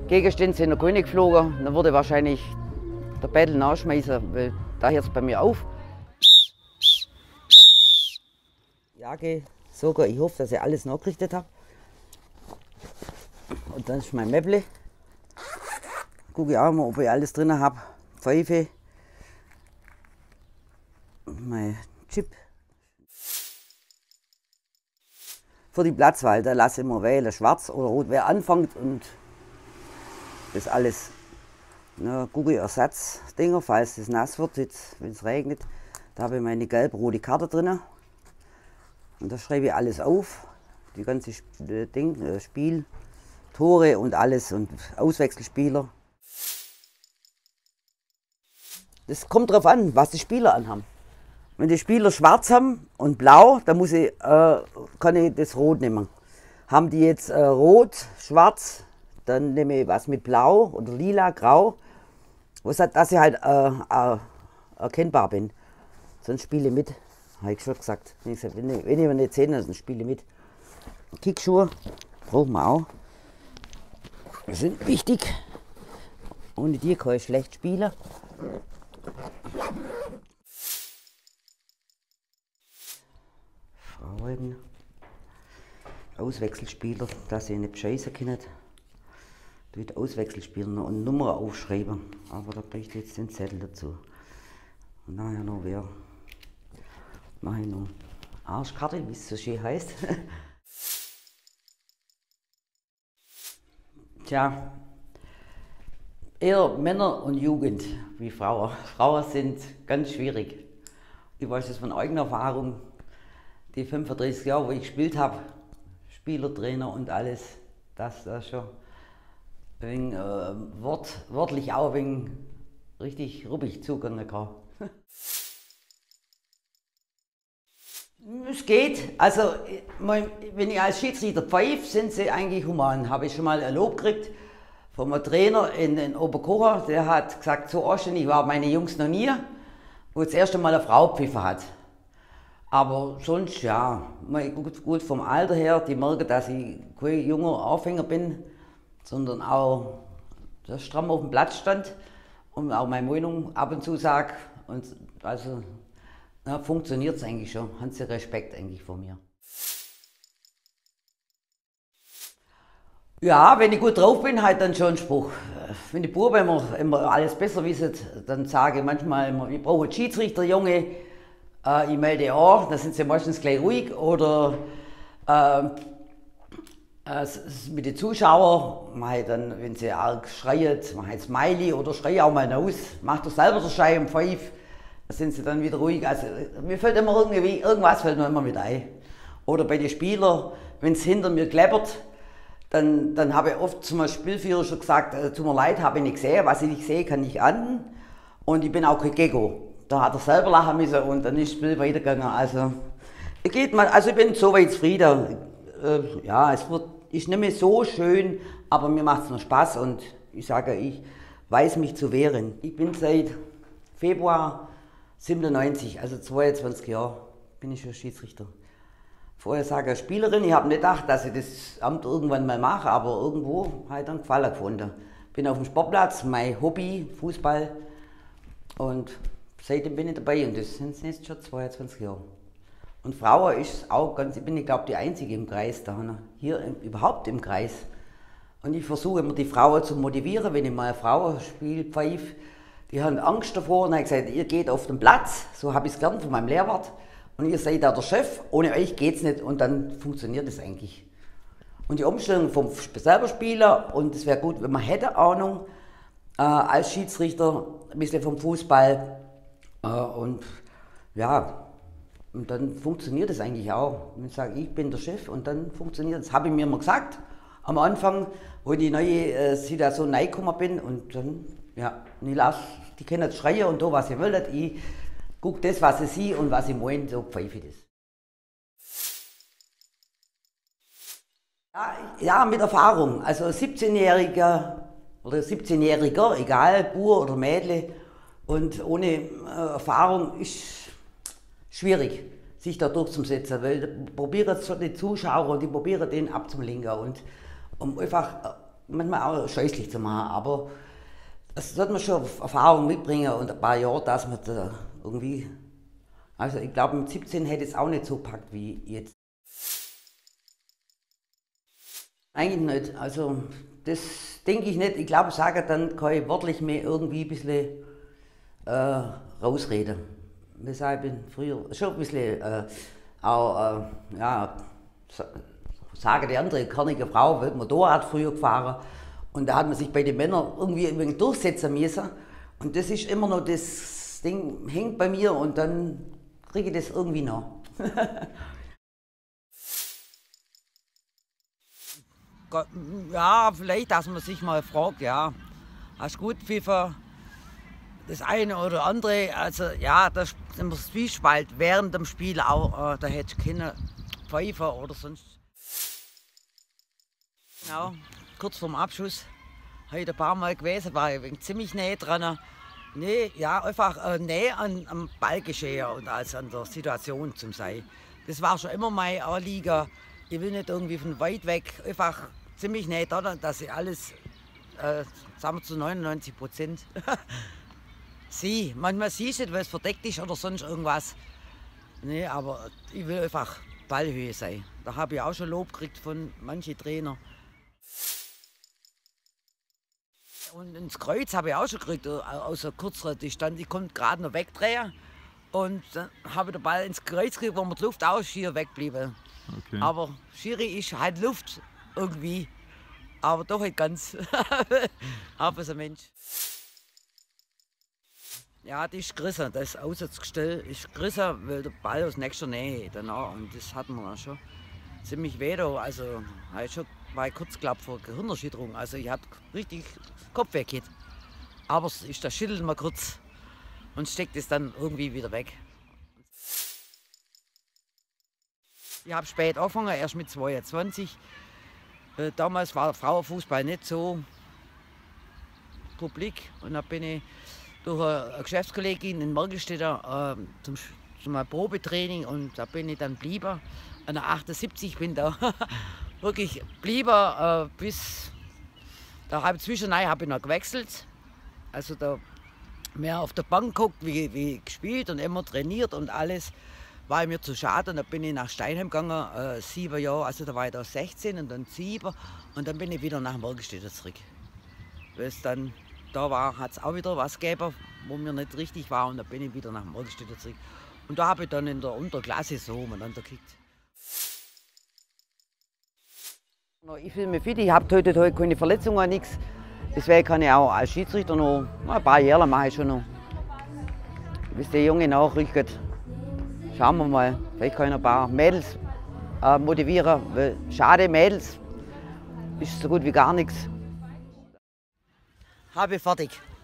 Gegenstände sind noch gar nicht geflogen. Dann würde wahrscheinlich der Bettel nachschmeißen, weil da hört es bei mir auf. Jacke, Socker, ich hoffe, dass ich alles nachgerichtet habe. Und dann ist mein Mäpple. Gucke ich auch mal, ob ich alles drin habe. Pfeife. Mein Chip. Für die Platzwahl, da lasse ich immer wählen, schwarz oder rot, wer anfängt und das alles. Na, gucke ich Ersatzdinger, falls es nass wird, jetzt, wenn es regnet. Da habe ich meine gelb-rote Karte drin. Und da schreibe ich alles auf, die ganze Spiel, Tore und alles und Auswechselspieler. Das kommt darauf an, was die Spieler anhaben. Wenn die Spieler schwarz haben und blau, dann kann ich das rot nehmen. Haben die jetzt rot, schwarz, dann nehme ich was mit blau oder lila, grau, dass ich halt erkennbar bin. Sonst spiele ich mit, habe ich schon gesagt. Wenn ich mir nicht sehen, dann spiele ich mit. Kickschuhe brauchen wir auch. Die sind wichtig. Ohne die kann ich schlecht spielen. Frauen, Auswechselspieler, dass sie nicht bescheißen können. Die Auswechselspieler noch eine Nummer aufschreiben, aber da brauche ich jetzt den Zettel dazu. Und nachher noch wer. Mache ich noch Arschkarte, wie es so schön heißt. Tja, eher Männer und Jugend wie Frauen. Frauen sind ganz schwierig. Ich weiß es von eigener Erfahrung. Die 35 Jahre, wo ich gespielt habe, Spieler, Trainer und alles, das schon ein wenig, wortlich auch ein wenig richtig ruppig zugehen kann. Es geht, also wenn ich als Schiedsrichter pfeife, sind sie eigentlich human. Habe ich schon mal ein Lob gekriegt von einem Trainer in Oberkocher, der hat gesagt, so anständig war meine Jungs noch nie, wo das erste Mal eine Frau gepfiffen hat. Aber sonst, ja, gut vom Alter her, die merken, dass ich kein junger Anfänger bin, sondern auch der stramm auf dem Platz stand und auch meine Meinung ab und zu sage. Und also funktioniert es eigentlich schon, haben sie Respekt eigentlich vor mir. Ja, wenn ich gut drauf bin, halt dann schon einen Spruch. Wenn die Buben immer alles besser wissen, dann sage ich manchmal immer, ich brauche einen Schiedsrichter, Junge. Ich melde an, da sind sie meistens gleich ruhig. Oder mit den Zuschauern, dann, wenn sie arg schreien, mache ich Smiley oder schreie auch mal raus, macht er selber der Schei und pfeift, da sind sie dann wieder ruhig. Also mir fällt immer irgendwas fällt mir immer mit ein. Oder bei den Spielern, wenn es hinter mir kleppert, dann habe ich oft zum Spielführer schon gesagt, tut mir leid, habe ich nicht gesehen, was ich nicht sehe, kann ich an. Und ich bin auch kein Gecko. Da hat er selber lachen müssen und dann ist das Spiel weitergegangen. Also ich bin soweit zufrieden. Ja, ist nicht mehr so schön, aber mir macht es noch Spaß und ich sage, ich weiß mich zu wehren. Ich bin seit Februar 97, also 22 Jahre, bin ich schon Schiedsrichter. Vorher sage ich Spielerin, ich habe nicht gedacht, dass ich das Amt irgendwann mal mache, aber irgendwo habe ich dann Gefallen gefunden. Bin auf dem Sportplatz, mein Hobby, Fußball, und seitdem bin ich dabei und das sind jetzt schon 22 Jahre. Und Frauen ist auch ganz, ich bin, ich glaube, die einzige im Kreis da, hier überhaupt im Kreis. Und ich versuche immer die Frauen zu motivieren, wenn ich mal ein Frauenspiel pfeife. Die haben Angst davor und habe gesagt, ihr geht auf den Platz, so habe ich es gelernt von meinem Lehrwart. Und ihr seid da der Chef, ohne euch geht es nicht und dann funktioniert es eigentlich. Und die Umstellung vom selber Spieler, und es wäre gut, wenn man hätte Ahnung als Schiedsrichter, ein bisschen vom Fußball. Und ja, und dann funktioniert es eigentlich auch. Wenn ich sage, ich bin der Chef und dann funktioniert es. Das habe ich mir immer gesagt am Anfang, wo ich in die neue Situation reingekommen bin. Und dann, ja, und ich lasse die Kinder schreien und da, was ihr wollt. Ich gucke das, was ich sehe und was ich meine, so pfeife ich das. Ja, mit Erfahrung. Also 17-Jähriger oder 17-Jähriger, egal, Bub oder Mädle, und ohne Erfahrung ist schwierig, sich da durchzusetzen, weil probieren schon die Zuschauer und die probieren den abzulenken und um einfach manchmal auch scheußlich zu machen, aber das sollte man schon Erfahrung mitbringen und ein paar Jahre, dass man da irgendwie, also ich glaube mit 17 hätte ich es auch nicht so gepackt wie jetzt. Eigentlich nicht, also das denke ich nicht. Ich glaube, sage dann kann ich wörtlich mehr irgendwie ein bisschen rausreden. Ich bin früher schon ein bisschen auch, ja, sage die andere kernige Frau, wird Motorrad früher gefahren und da hat man sich bei den Männern irgendwie ein wenig durchsetzen müssen und das ist immer noch das Ding, hängt bei mir und dann kriege ich das irgendwie noch. Ja, vielleicht, dass man sich mal fragt, ja, hast du gut pfiffen, das eine oder andere, also ja, da ist immer Zwiespalt während dem Spiel auch, da hätte ich keine Pfeife oder sonst. Genau, kurz vorm Abschuss, heute ein paar Mal gewesen, war ich ziemlich näher dran. Nee, ja, einfach näher am Ballgeschehen und als an der Situation zum sein. Das war schon immer mein Anliegen. Ich will nicht irgendwie von weit weg, einfach ziemlich näher dran, dass ich alles, sagen wir zu 99% sehe. Manchmal siehst du nicht, weil es verdeckt ist oder sonst irgendwas. Nee, aber ich will einfach Ballhöhe sein. Da habe ich auch schon Lob gekriegt von manchen Trainern. Und ins Kreuz habe ich auch schon gekriegt, aus einer kürzeren Distanz. Ich konnte gerade noch wegdrehen und dann habe ich den Ball ins Kreuz gekriegt, wo mir die Luft auch schier wegblieb. Okay. Aber Schiri ist halt Luft irgendwie, aber doch nicht ganz. Aber so ein Mensch. Ja, die ist gerissen, das Aussatzgestell ist gerissen, weil der Ball aus nächster Nähe danach und das hatten wir schon ziemlich weh da. Also war ich kurz glaube vor Gehirnerschütterung, also ich hatte richtig Kopf weg. Aber es ist, da schüttelt man kurz und steckt es dann irgendwie wieder weg. Ich habe spät angefangen, erst mit 22. Damals war Frauenfußball nicht so publik und dann bin ich durch eine Geschäftskollegin in Mergelstädter zum Probetraining und da bin ich dann geblieben. An der 78 bin da wirklich geblieben bis da habe ich zwischendurch habe ich noch gewechselt. Also da mehr auf der Bank geguckt, wie gespielt und immer trainiert und alles. War mir zu schade und dann bin ich nach Steinheim gegangen, 7 Jahre, also da war ich da 16 und dann 7 und dann bin ich wieder nach Mergelstädter zurück. Weil es dann da war, hat es auch wieder was gegeben, wo mir nicht richtig war und dann bin ich wieder nach Mergelstädter zurück. Und da habe ich dann in der Unterklasse so umeinander gekickt. Ich fühle mich fit, ich habe heute keine Verletzungen, nichts. Deswegen kann ich auch als Schiedsrichter noch ein paar Jahre mache ich schon noch. Bis der Junge nachrückt. Schauen wir mal, vielleicht kann ich noch ein paar Mädels motivieren, weil schade, Mädels ist so gut wie gar nichts. Habe fertig.